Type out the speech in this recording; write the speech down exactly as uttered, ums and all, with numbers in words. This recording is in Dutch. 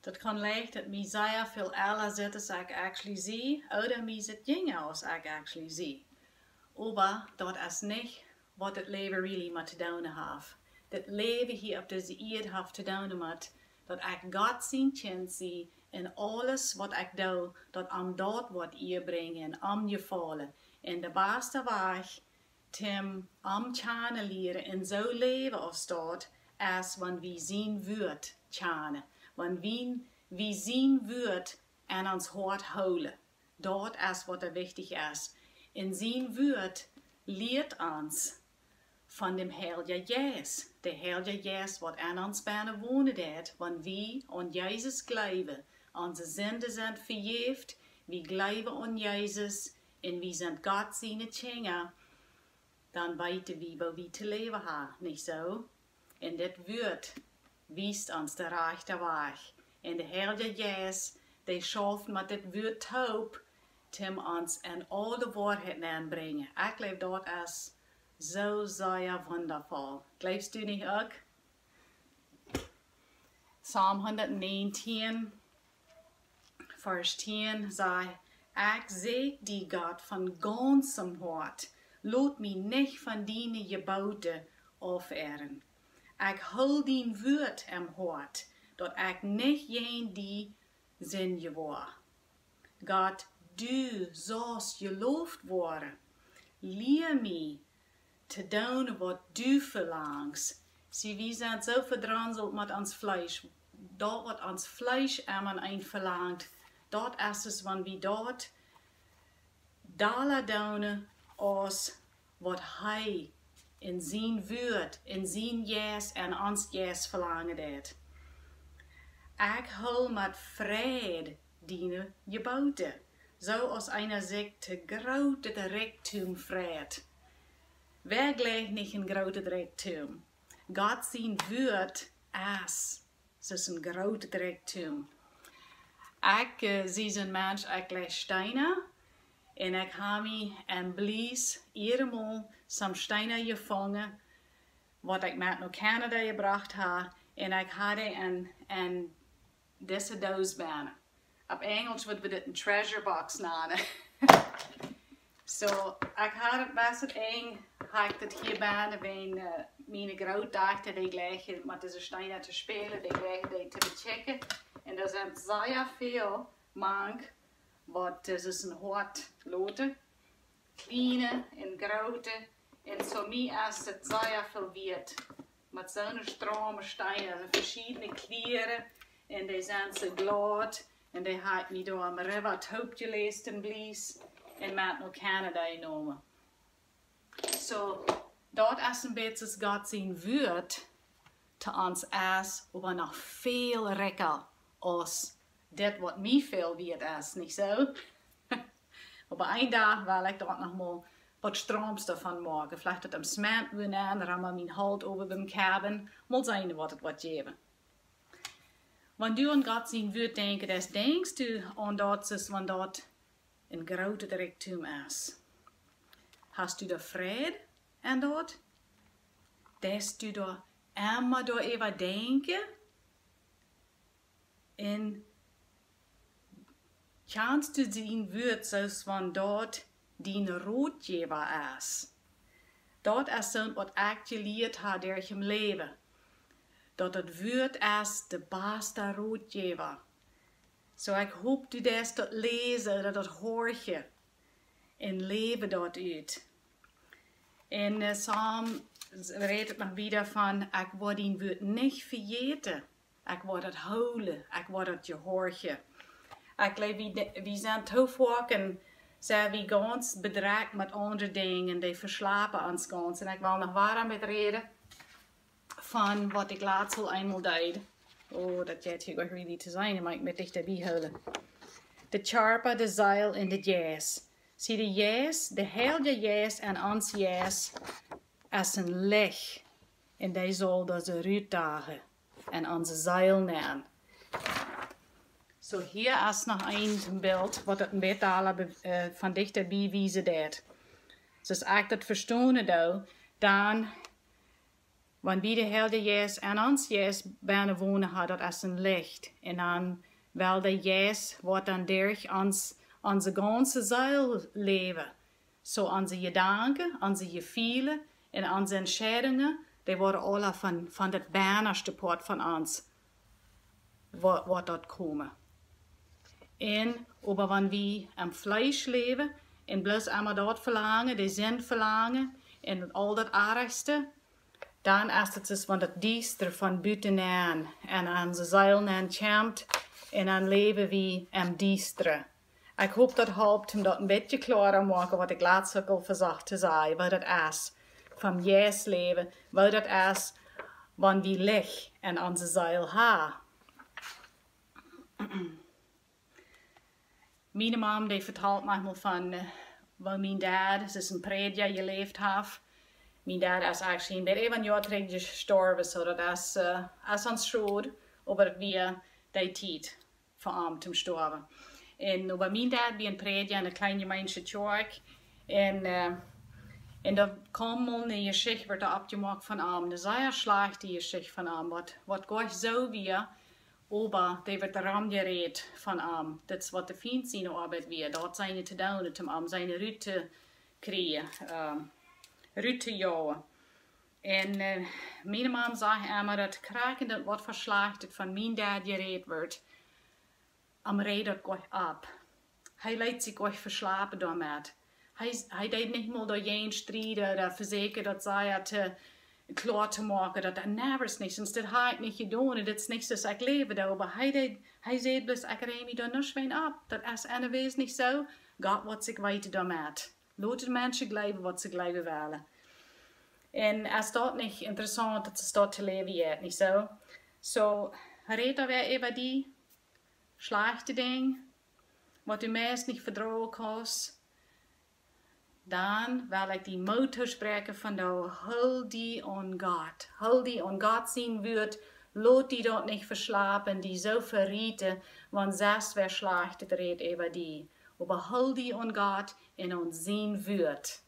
Dat kan lijken dat mij zeer veel eller zit als ik actually zie, oder mij zit jinger als ik actually zie. Maar dat is niet wat het leven really met te doen heeft. Dat leven hier op deze aarde heeft te doen met dat ik God zijn kind zie in alles wat ik doe, dat om dat wat je brengen, om je vallen. En de beste weg, Tim, om te leren en zo leven als dat, is wanneer we zien woord tjane. Wanneer we zien woord en ons hart houden. Dat is wat er wichtig is. En zijn woord leert ons van dem Heilige Geest. De Heilige Geest wat in ons bijna wonen deed, wanneer we aan Jezus geloven. Onze zinden zijn vergeefd, we geloven aan Jezus en we zijn God zijn kinderen. Dan weten we waar we te leven hebben, niet zo? En dit woord wijst ons de rechte weg. En de Heilige Geest, die schaft met dit woord taub, Tim ons in alle waarheid aanbrengen. Ik geloof dat is zo zeer wondervol. Geloofst u niet ook? Psalm honderdnegentien, vers tien, zei, ik zeg die God van ganzem hart, laat mij niet van die geboten aferen. Ik hou dien woord im hart, dat ik niet geen die zin gewaar. God, du zoals geloofd worden. Leer mij te doen wat du verlangt. Zie, we zijn zo verdranzeld met ons vlees. Dat wat ons vlees aan een verlangt, dat is es wanneer we dat daler doen als wat hij in zijn woord, in zijn jes en ons jes verlangen deed. Ik hou met vrede dienen geboten. Zoals einer zich te grote rijkdom vreet. Wer gleicht niet een grote rijkdom? God zijn woord is zo'n grote rijkdom. Ik uh, zie een mens, ik leg stenen. En ik heb me en blies eenmaal some stenen gevangen. Wat ik met naar Canada gebracht heb. En ik had een, een deze doos bijna. Op Engels worden we dit een treasure box noemen. So, ik had het best het eng, had ik het hier bijna bij uh, mijn grootdochter, die gleich met deze stenen te spelen, die gleich die te bechecken. En er zijn zeer veel mank, wat dus een hart loten, kleine en grote. En zo mij is het zeer veel wierd. Met zo'n stromen stenen, verschillende kleren, en die zijn zo glad. En die had me door een river het hoop geleest en blies. En met naar Canada genomen. So, dat is een beetje God zijn woord te ons is, maar nog veel rijker als dit wat mij veel wierd is, niet zo? Maar een dag wil ik dat nog maar wat stroomste van maken. Vielleicht dat am smant wonen, dan rammen mijn halt over beim cabin. Mal zijn wat het wat geven. Wanneer du aan God zijn woord denken, dan denkst du aan dat is, wanneer dat een grote rijkdom is. Hast du da vrede aan dat? Des du da immer door even denken? En kannst du zien woord zoals van dat die roodgever is? Dat is zo'n wat ik geleerd heb door mijn leven. Dat het woord is de beste roodgever. Zo so ik hoop du dat dat lezen, dat dat hoor je. En leven dat uit. En uh, Psalm redt het nog weer van, ik word die woord niet vergeten. Ik word het houden, ik word het gehoorje. Ik geloof, we, we zijn te vaak en zijn we ganz bedreigd met andere dingen. Die verslapen ons ganz. En ik wil nog waarom met reden van wat ik laatst al eenmaal deed. Oh, dat gaat hier ook really te zijn, maar ik moet dich daarbij houden. De charpa, de zeil en de jas. Zie de jas, de hele jas en ons jas is een licht. En die zal deze uitdagen en onze zeil nemen. Zo, so, hier is nog een beeld wat het een beetje uh, van dichterbij wijzen deed. Dus als ik dat verstaan doe, dan wanneer wie de Helde Jes en ons Jes bijna wonen had, dat is een licht. En dan wel de Jes wordt dan durch ons, onze ganze Ziel leven. Zo so onze gedanken, onze gevoelens en onze entscheidungen, die worden alle van, van dat bijnaste poort van ons, wordt, wordt dat komen. En over wanneer we am Fleisch leven, en bloß einmal dat verlangen, de zin verlangen, en al dat aardigste, dan is het dus van dat diester van buitenaan, en onze ziel komt, en dan leven we am diesteren. Ik hoop dat helpt om dat een beetje klarer maken wat ik laatst ook al verzag te zeggen, wat het is van Jezus leven, wat het is wanneer we licht en onze ziel hebben. Mijn mom die vertelt manchmal van, uh, wel mijn dad, ze is een prediker geleefd heeft. Mijn dad is eigenlijk bij even een jaar terug gestorven, so dat is, uh, is ons schuld over wie die tijd voor hem te sterven. En over mijn dad bij een prediker in een kleine gemeente kerk. En, uh, en dan kwam mal een geschichte, werd er opgemaakt van hem. Een zeer slechte geschichte van hem, wat, wat gaat zo weer. Aber die wird daran geredet von ihm. Das ist, was der Feind seine Arbeit wird. Dort seine zu tun, um ihm seine Rüte kriegen, ähm, Rüte jagen. Und äh, meine Mom sagt immer, dass Kraken, das was verschlachtet von mein Dad geredet wird, am redet gleich ab. Hij lässt sich gleich verslapen damit. Hij, hij deed niet meer door geen strijden, dat verzekeren dat zij het klaar te maken, dat dat nergens niet, sinds dat hij het niet gedaan, dat is niks dat ik leven daarover. Hij deed, hij zei dus, ik reed me daar nog weer op. Dat is aanwees niet zo, gaat wat zich weten daarmee. Laat de mensen geloven wat ze geloven willen. En is dat niet interessant dat ze dat te leven heeft, niet zo? Zo, reed daar weer over die slechte dingen, wat u meest niet verdragen hast. Dan wil ik die motor spreken van de hou die on God. Hou die on God zien wordt. Laat die dat niet verslapen, die zo verrieten, want zelfs wer slecht het redt over die. Maar hou die on God en on zien wordt.